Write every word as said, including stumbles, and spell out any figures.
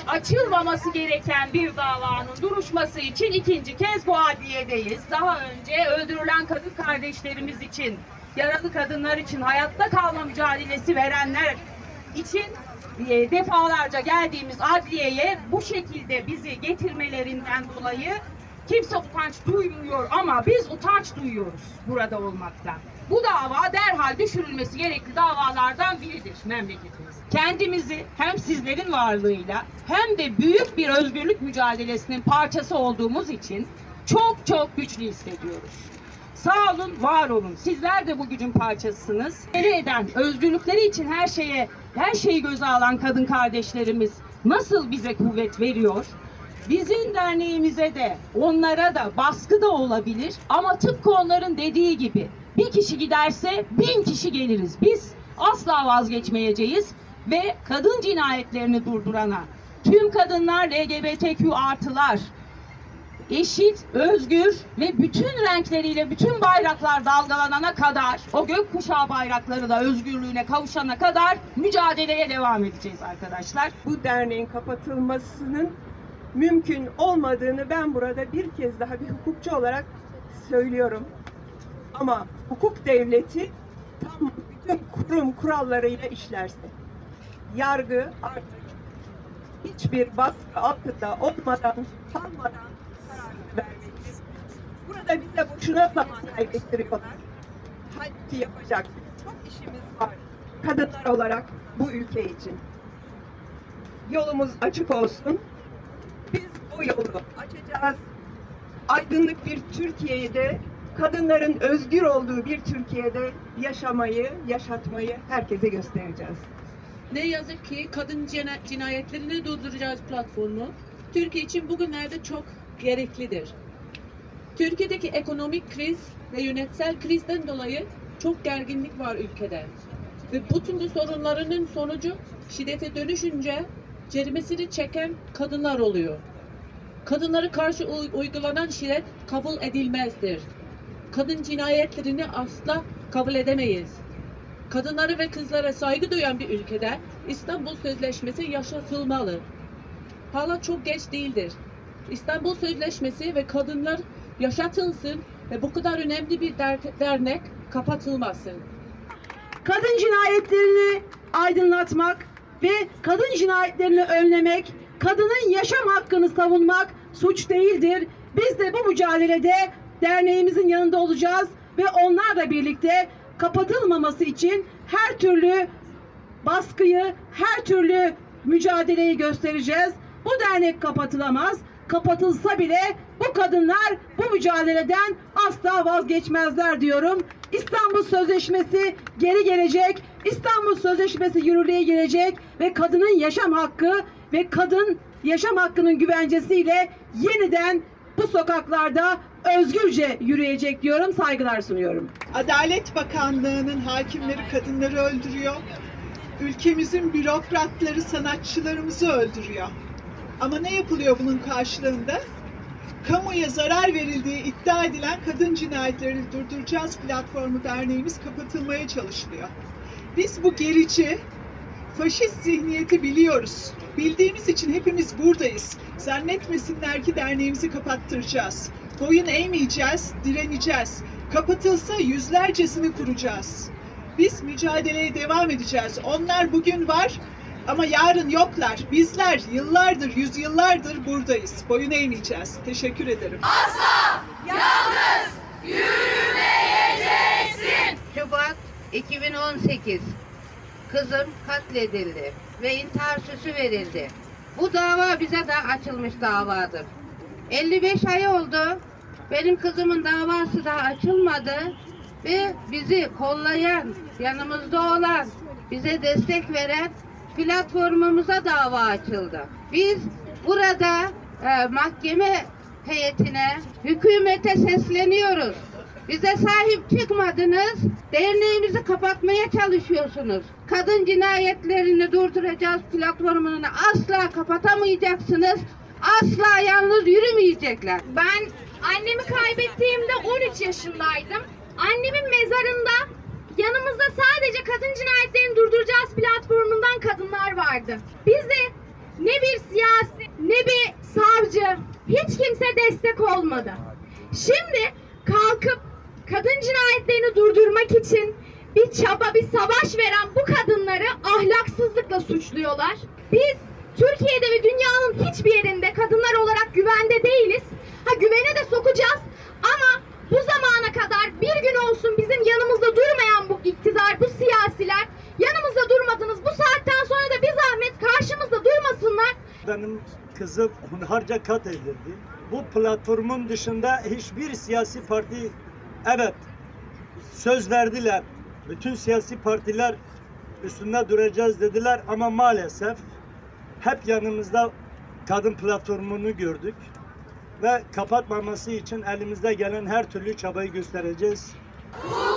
açılmaması gereken bir davanın duruşması için ikinci kez bu adliyedeyiz. Daha önce öldürülen kadın kardeşlerimiz için, yaralı kadınlar için, hayatta kalma mücadelesi verenler için e, defalarca geldiğimiz adliyeye bu şekilde bizi getirmelerinden dolayı kimse utanç duymuyor ama biz utanç duyuyoruz burada olmaktan. Bu dava derhal düşürülmesi gerekli davalardan biridir memleketimiz. Kendimizi hem sizlerin varlığıyla hem de büyük bir özgürlük mücadelesinin parçası olduğumuz için çok çok güçlü hissediyoruz. Sağ olun, var olun. Sizler de bu gücün parçasısınız. Elde eden, özgürlükleri için her şeye, her şeyi göze alan kadın kardeşlerimiz nasıl bize kuvvet veriyor? Bizim derneğimize de, onlara da baskı da olabilir ama tıpkı onların dediği gibi bir kişi giderse bin kişi geliriz. Biz asla vazgeçmeyeceğiz ve kadın cinayetlerini durdurana, tüm kadınlar, L G B T Q artılar, eşit, özgür ve bütün renkleriyle bütün bayraklar dalgalanana kadar, o gökkuşağı bayrakları da özgürlüğüne kavuşana kadar mücadeleye devam edeceğiz arkadaşlar. Bu derneğin kapatılmasının mümkün olmadığını ben burada bir kez daha bir hukukçu olarak söylüyorum. Ama hukuk devleti tam bütün kurum kurallarıyla işlerse, yargı artık hiçbir baskı altında olmadan, kalmadan karar vermeliyiz. Burada bize boşuna zaman kaybettiriyorlar. Halbuki yapacak çok işimiz var kadınlar olarak bu ülke için. Yolumuz açık olsun. Biz bu yolu açacağız. Aydınlık bir Türkiye'de, kadınların özgür olduğu bir Türkiye'de yaşamayı, yaşatmayı herkese göstereceğiz. Ne yazık ki kadın cinayetlerini durduracağız platformu Türkiye için bugünlerde çok gereklidir. Türkiye'deki ekonomik kriz ve yönetsel krizden dolayı çok gerginlik var ülkede. Ve bütün bu sorunlarının sonucu şiddete dönüşünce cerimesini çeken kadınlar oluyor. Kadınlara karşı uygulanan şiddet kabul edilmezdir. Kadın cinayetlerini asla kabul edemeyiz. Kadınlara ve kızlara saygı duyan bir ülkede İstanbul Sözleşmesi yaşatılmalı. Hala çok geç değildir. İstanbul Sözleşmesi ve kadınlar yaşatılsın ve bu kadar önemli bir dernek kapatılmasın. Kadın cinayetlerini aydınlatmak ve kadın cinayetlerini önlemek, kadının yaşam hakkını savunmak suç değildir. Biz de bu mücadelede derneğimizin yanında olacağız ve onlarla birlikte kapatılmaması için her türlü baskıyı, her türlü mücadeleyi göstereceğiz. Bu dernek kapatılamaz. Kapatılsa bile bu kadınlar bu mücadeleden asla vazgeçmezler diyorum. İstanbul Sözleşmesi geri gelecek. İstanbul Sözleşmesi yürürlüğe girecek ve kadının yaşam hakkı ve kadın yaşam hakkının güvencesiyle yeniden bu sokaklarda özgürce yürüyecek diyorum. Saygılar sunuyorum. Adalet Bakanlığı'nın hakimleri kadınları öldürüyor. Ülkemizin bürokratları sanatçılarımızı öldürüyor. Ama ne yapılıyor bunun karşılığında? Kamuya zarar verildiği iddia edilen kadın cinayetlerini durduracağız platformu derneğimiz kapatılmaya çalışılıyor. Biz bu gerici, faşist zihniyeti biliyoruz. Bildiğimiz için hepimiz buradayız. Zannetmesinler ki derneğimizi kapattıracağız. Boyun eğmeyeceğiz, direneceğiz. Kapatılsa yüzlercesini kuracağız. Biz mücadeleye devam edeceğiz. Onlar bugün var ama yarın yoklar. Bizler yıllardır, yüzyıllardır buradayız. Boyun eğmeyeceğiz. Teşekkür ederim. Asla yalnız yürümeyeceksin. Şubat iki bin on sekiz. Kızım katledildi ve intihar süsü verildi. Bu dava bize de açılmış davadır. elli beş ay oldu. Benim kızımın davası da açılmadı ve bizi kollayan, yanımızda olan, bize destek veren platformumuza dava açıldı. Biz burada e, mahkeme heyetine, hükümete sesleniyoruz. Bize sahip çıkmadınız, derneğimizi kapatmaya çalışıyorsunuz. Kadın cinayetlerini durduracağız platformunu asla kapatamayacaksınız. Asla yalnız yürümeyecekler. Ben annemi kaybettiğimde on üç yaşındaydım. Annemin mezarında yanımızda sadece kadın cinayetlerini durduracağız platformundan kadınlar vardı. Biz de ne bir siyasi, ne bir savcı, hiç kimse destek olmadı. Şimdi kalkıp kadın cinayetlerini durdurmak için bir çaba, bir savaş veren bu kadınları ahlaksızlıkla suçluyorlar. Biz Türkiye'de ve dünyanın hiçbir yerinde kadınlar olarak güvende değiliz. Ha, güvene de sokacağız ama bu zamana kadar bir gün olsun bizim yanımızda durmayan bu iktidar, bu siyasiler yanımızda durmadınız. Bu saatten sonra da bir zahmet karşımızda durmasınlar. Benim kızım hunharca katledildi. Bu platformun dışında hiçbir siyasi parti, evet, söz verdiler. Bütün siyasi partiler üstünde duracağız dediler ama maalesef hep yanımızda kadın platformunu gördük ve kapatmaması için elimizde gelen her türlü çabayı göstereceğiz.